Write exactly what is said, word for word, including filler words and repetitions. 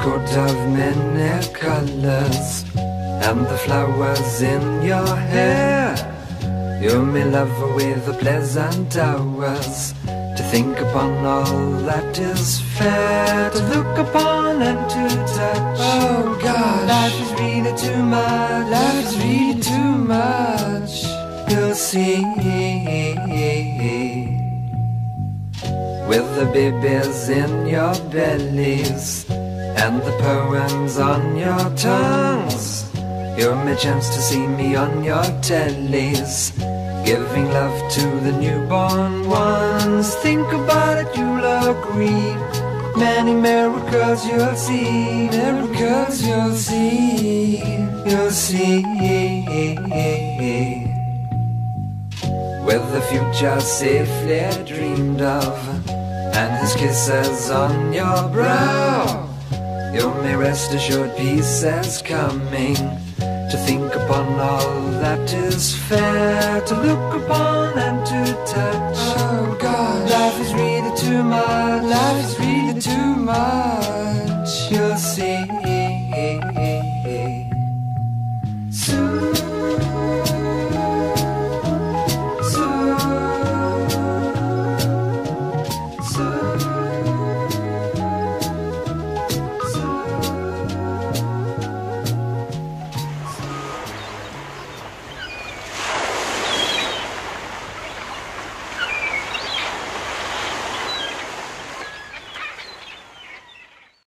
coat of many colors, and the flowers in your hair. You may love with the pleasant hours, to think upon all that is fair, to look upon and to touch. Oh gosh, life is really too much, life is really too much. You'll see, with the babies in your bellies and the poems on your tongues, you may chance to see me on your tellies, giving love to the newborn ones. Think about it, you'll agree. Many miracles you'll see, Miracles you'll see, you'll see. With the future safely dreamed of, and his kisses on your brow, you may rest assured peace is coming, to think upon all that is fair, to look upon and to touch. Oh gosh, life is really too much, life is really too much. You'll see.